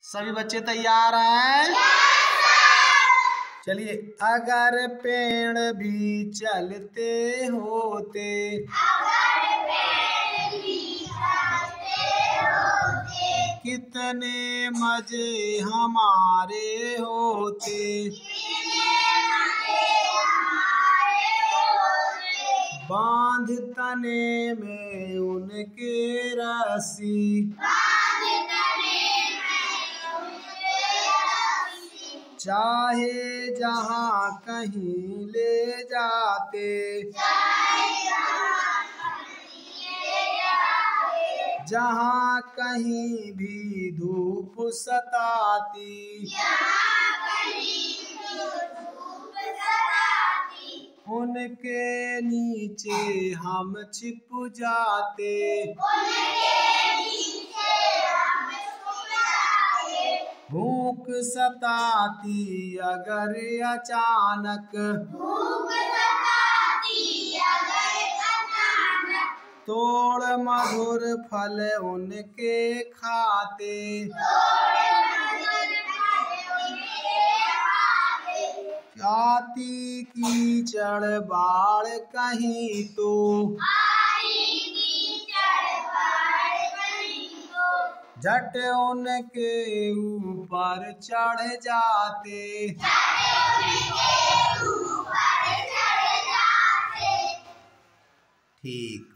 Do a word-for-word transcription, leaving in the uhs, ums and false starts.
सभी बच्चे तैयार हैं? चलिए। अगर पेड़ भी चलते होते, अगर पेड़ भी चलते होते, कितने मजे हमारे होते, कितने मजे हमारे होते, बांध तने में उनके रस्सी, बांध तने में उनके रस्सी, चाहे जहाँ कहीं ले जाते, चाहे जहाँ कहीं ले जाते, जहाँ कहीं भी धूप सताती, जहाँ कहीं धूप सताती, उनके नीचे हम छिप जाते, उनके नीचे हम छुप जाते, भूख सताती अगर अचानक, भूख सताती अगर अचानक, तोड़ मधुर फल उनके खाते, तोड़ मधुर फल उनके खाते, आती कीचड़ बाढ़ कहीं तो, आई कीचड़ बाढ़ कहीं तो, झट उनके ऊपर चढ़ जाते, उनके ऊपर चढ़ जाते। ठीक।